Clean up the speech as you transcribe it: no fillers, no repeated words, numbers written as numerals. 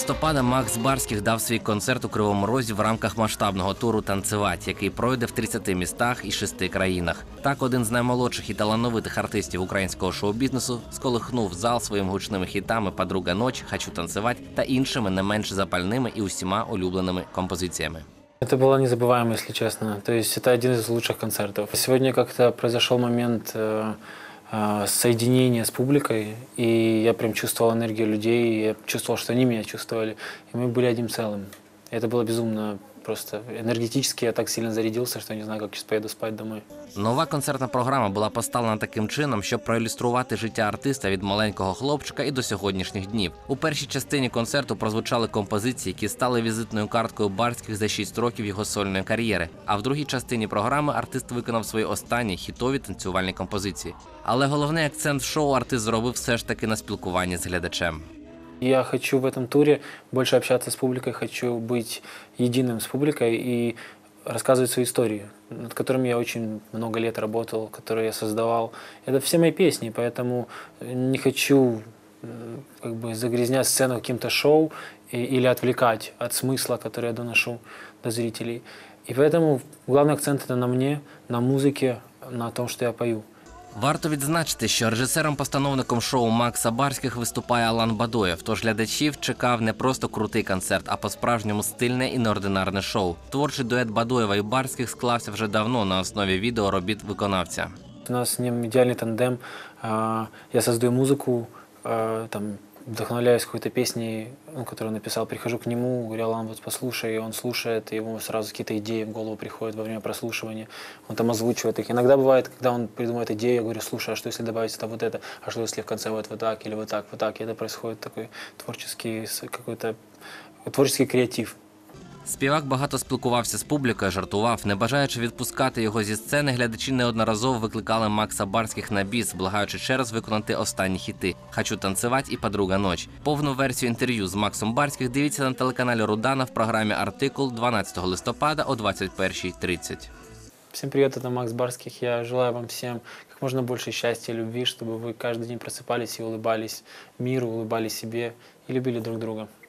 листопада Макс Барських дав свій концерт у Кривому Розі в рамках масштабного туру «Танцевать», який пройде в 30 містах і 6 країнах. Так, один з наймолодших і талановитих артистів українського шоу-бізнесу сколихнув зал своїми гучними хітами «Подруга ночь», «Хочу танцевать» та іншими не менш запальними і усіма улюбленими композиціями. Это было незабываемо, если честно. То есть это один из лучших концертов. Сегодня как-то произошел момент соединения с публикой, и я прям чувствовал энергию людей, и я чувствовал, что они меня чувствовали, и мы были одним целым. И это было безумно просто энергетически, я так сильно зарядился, что не знаю, как сейчас поеду спать домой. Нова концертна програма була поставлена таким чином, щоб проілюструвати життя артиста від маленького хлопчика і до сьогоднішніх днів. У першій частині концерту прозвучали композиції, які стали візитною карткою Барських за 6 років його сольної кар'єри. А в другій частині програми артист виконав свої останні хітові танцювальні композиції. Але головний акцент в шоу артист зробив все ж таки на спілкуванні з глядачем. Я хочу в этом туре больше общаться с публикой, хочу быть единым с публикой и рассказывать свои истории, над которыми я очень много лет работал, которые я создавал. Это все мои песни, поэтому не хочу как бы загрязнять сцену каким-то шоу или отвлекать от смысла, который я доношу до зрителей. И поэтому главный акцент это на мне, на музыке, на том, что я пою. Варто відзначити, що режисером-постановником шоу Макса Барських виступає Алан Бадоєв, тож глядачів чекав не просто крутий концерт, а по-справжньому стильне і неординарне шоу. Творчий дует Бадоєва і Барських склався вже давно на основі відеоробіт виконавця. У нас с ним идеальный тандем. Я создаю музыку, там, вдохновляюсь какой-то песней, которую он написал, прихожу к нему, говорю: Алан, вот послушай, и он слушает, и ему сразу какие-то идеи в голову приходят во время прослушивания, он там озвучивает их. Иногда бывает, когда он придумывает идею, я говорю: слушай, а что если добавить это вот это, а что если в конце вот так или вот так, и это происходит такой творческий какой-то творческий креатив. Співак багато спілкувався з публікою, жартував. Не бажаючи відпускати його зі сцени, глядачі неодноразово викликали Макса Барських на біс, благаючи ще раз виконати останні хіти «Хочу танцевать» і «Подруга ночь». Повну версію інтерв'ю з Максом Барських дивіться на телеканалі Рудана в програмі «Артикул» 12 листопада о 21:30. Всем привет, это Макс Барских. Я желаю вам всем как можно больше счастья и любви, чтобы вы каждый день просыпались и улыбались миру, улыбались себе и любили друг друга.